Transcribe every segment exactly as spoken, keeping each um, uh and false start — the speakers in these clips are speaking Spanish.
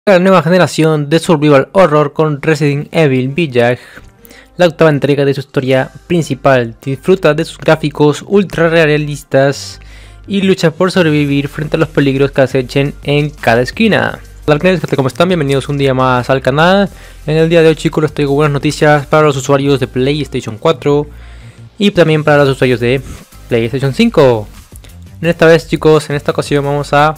La nueva generación de Survival Horror con Resident Evil Village, la octava entrega de su historia principal. Disfruta de sus gráficos ultra realistas y lucha por sobrevivir frente a los peligros que acechen en cada esquina. Hola, ¿cómo están? Bienvenidos un día más al canal. En el día de hoy, chicos, les traigo buenas noticias para los usuarios de PlayStation cuatro y también para los usuarios de PlayStation cinco. En esta vez, chicos, en esta ocasión vamos a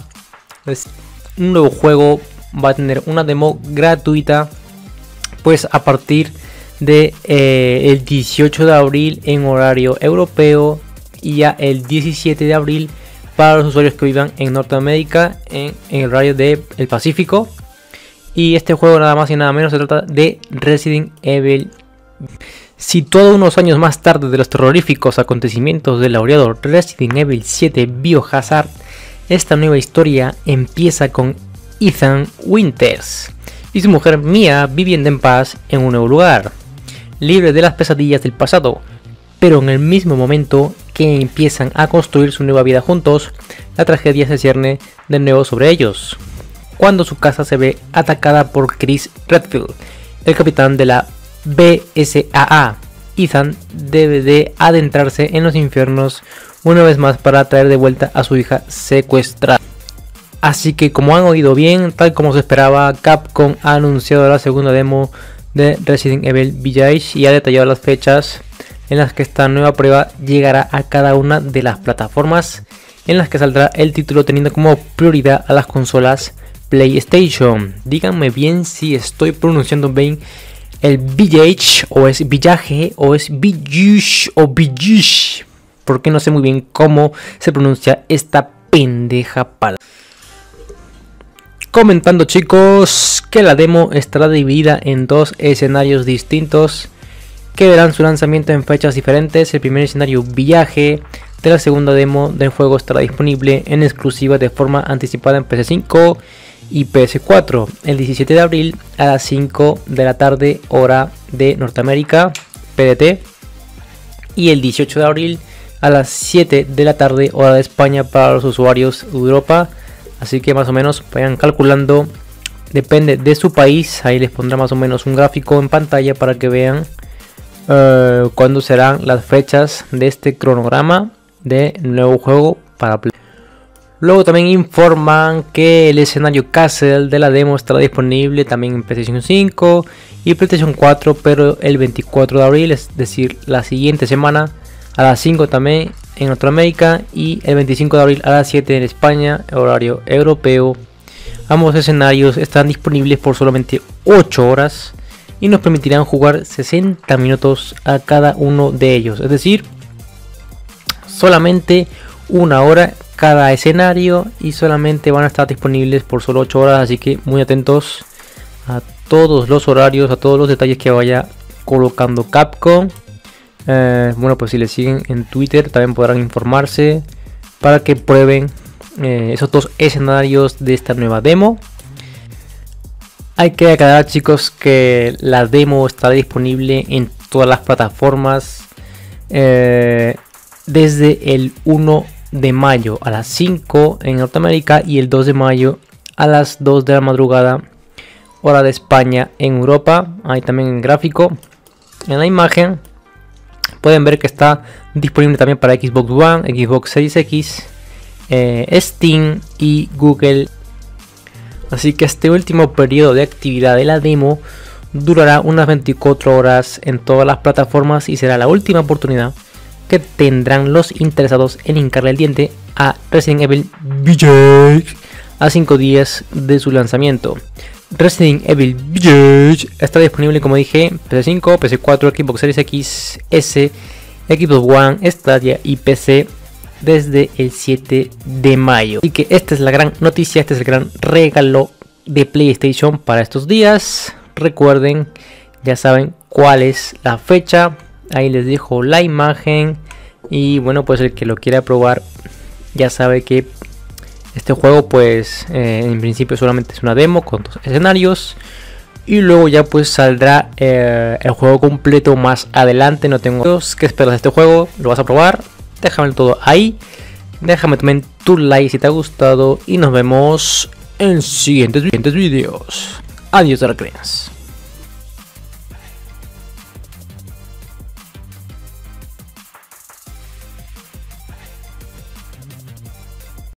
un nuevo juego. Va a tener una demo gratuita, pues a partir de eh, el dieciocho de abril en horario europeo y ya el diecisiete de abril para los usuarios que vivan en Norteamérica en, en el horario del Pacífico. Y este juego nada más y nada menos se trata de Resident Evil. Situado unos años más tarde de los terroríficos acontecimientos del laureado Resident Evil siete Biohazard, esta nueva historia empieza con Ethan Winters y su mujer Mia viviendo en paz en un nuevo lugar, libre de las pesadillas del pasado, pero en el mismo momento que empiezan a construir su nueva vida juntos, la tragedia se cierne de nuevo sobre ellos, cuando su casa se ve atacada por Chris Redfield, el capitán de la B S A A. Ethan debe de adentrarse en los infiernos una vez más para traer de vuelta a su hija secuestrada. Así que, como han oído bien, tal como se esperaba, Capcom ha anunciado la segunda demo de Resident Evil Village y ha detallado las fechas en las que esta nueva prueba llegará a cada una de las plataformas en las que saldrá el título, teniendo como prioridad a las consolas PlayStation. Díganme bien si estoy pronunciando bien el Village, o es Village, o es Village, o Village, porque no sé muy bien cómo se pronuncia esta pendeja palabra. Comentando, chicos, que la demo estará dividida en dos escenarios distintos que verán su lanzamiento en fechas diferentes. El primer escenario, Village, de la segunda demo del juego, estará disponible en exclusiva de forma anticipada en P C cinco y P S cuatro el diecisiete de abril a las cinco de la tarde hora de Norteamérica P D T y el dieciocho de abril a las siete de la tarde hora de España para los usuarios de Europa. Así que más o menos vayan calculando, depende de su país. Ahí les pondrá más o menos un gráfico en pantalla para que vean uh, cuándo serán las fechas de este cronograma de nuevo juego para Play. Luego también informan que el escenario Castle de la demo estará disponible también en PlayStation cinco y PlayStation cuatro, pero el veinticuatro de abril, es decir, la siguiente semana, a las cinco también en Norteamérica y el veinticinco de abril a las siete en España, horario europeo. Ambos escenarios están disponibles por solamente ocho horas y nos permitirán jugar sesenta minutos a cada uno de ellos, es decir, solamente una hora cada escenario y solamente van a estar disponibles por solo ocho horas, así que muy atentos a todos los horarios, a todos los detalles que vaya colocando Capcom. Eh, bueno, pues si le siguen en Twitter también podrán informarse para que prueben eh, esos dos escenarios de esta nueva demo. Hay que aclarar, chicos, que la demo estará disponible en todas las plataformas eh, desde el uno de mayo a las cinco en Norteamérica y el dos de mayo a las dos de la madrugada hora de España en Europa. Ahí también en gráfico, en la imagen, pueden ver que está disponible también para Xbox One, Xbox Series X, eh, Steam y Google. Así que este último periodo de actividad de la demo durará unas veinticuatro horas en todas las plataformas y será la última oportunidad que tendrán los interesados en hincarle el diente a Resident Evil Village a cinco días de su lanzamiento. Resident Evil Village está disponible, como dije, P C cinco, P C cuatro, Xbox Series X, S, Xbox One, Stadia y P C desde el siete de mayo. Así que esta es la gran noticia, este es el gran regalo de PlayStation para estos días. Recuerden, ya saben cuál es la fecha. Ahí les dejo la imagen y bueno, pues el que lo quiera probar ya sabe que este juego pues eh, en principio solamente es una demo con dos escenarios y luego ya pues saldrá eh, el juego completo más adelante. No tengo que esperar de este juego, lo vas a probar, déjame todo ahí, déjame también tu like si te ha gustado y nos vemos en siguientes, siguientes videos. Adiós, Dark Creans.